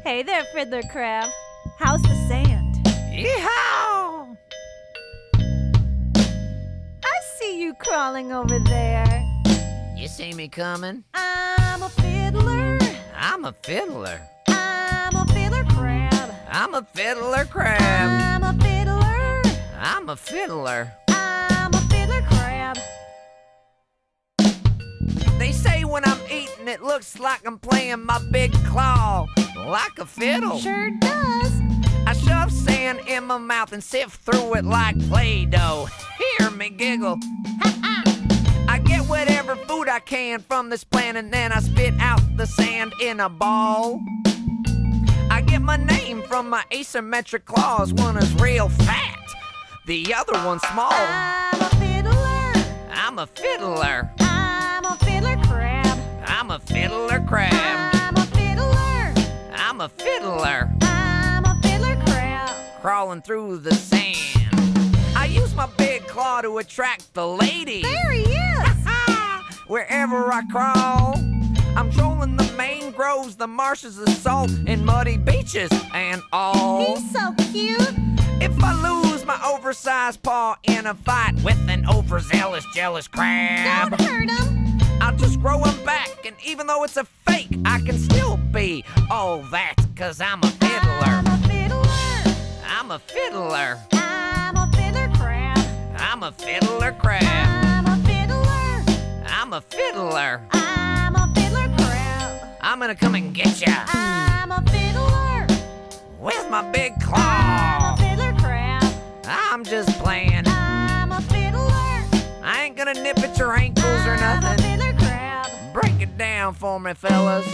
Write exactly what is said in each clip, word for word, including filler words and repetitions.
Hey there, Fiddler Crab. How's the sand? Yeehaw! I see you crawling over there. You see me coming? I'm a fiddler. I'm a fiddler. I'm a fiddler crab. I'm a fiddler crab. I'm a fiddler. I'm a fiddler. I'm a fiddler crab. They say when I'm eating, it looks like I'm playing my big claw like a fiddle. Sure does. I shove sand in my mouth and sift through it like Play-Doh. Hear me giggle. I get whatever food I can from this plant and then I spit out the sand in a ball. I get my name from my asymmetric claws. One is real fat, the other one's small. I'm a fiddler. I'm a fiddler. I'm a fiddler crab. I'm a fiddler crab. I'm a fiddler. I'm a fiddler. I'm a fiddler crab. Crawling through the sand. I use my big claw to attract the ladies. There he is. Wherever I crawl, I'm trolling the mangroves, the marshes, the salt, and muddy beaches, and all. He's so cute. If I lose my oversized paw in a fight with an overzealous, jealous crab, Don't hurt him. I'll just grow him back, and even though it's a fake, I can still be all that, cause I'm a fiddler. I'm a fiddler. I'm a fiddler. I'm a fiddler crab. I'm a fiddler crab. I'm a fiddler. I'm a fiddler. I'm a fiddler crab. I'm gonna come and get ya I'm a fiddler. with my big I'm claw. a fiddler crab. I'm just playing. I'm a fiddler. I ain't gonna nip at your ankles or I'm a nothing. fiddler crab. Break it down for me, fellas.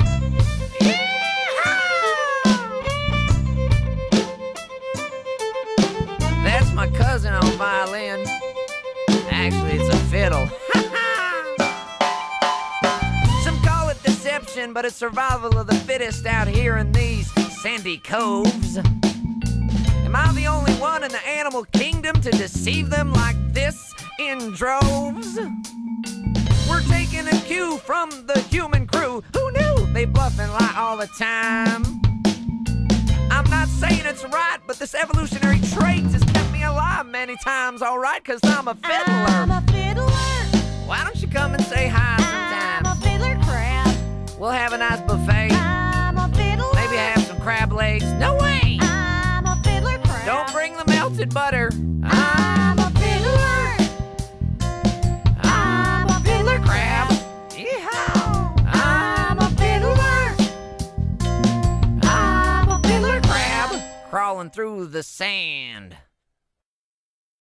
That's my cousin on violin. Actually, it's a fiddle. Some call it deception, but it's survival of the fittest out here in these sandy coves. Am I the only one in the animal kingdom to deceive them like this in droves? We're taking a cue from the human crew. Who knew they bluff and lie all the time? I'm not saying it's right, but this evolutionary trait has kept me alive many times, alright? Cause I'm a fiddler. I'm a fiddler. Why don't you come and say hi I'm a sometime? fiddler crab. We'll have a nice buffet. I'm a fiddler. Maybe have some crab legs. No way! I'm a fiddler crab. Don't bring the melted butter. I'm a fiddler. I'm a fiddler crab. Yeehaw! I'm a fiddler. I'm a fiddler crab. Crawling through the sand.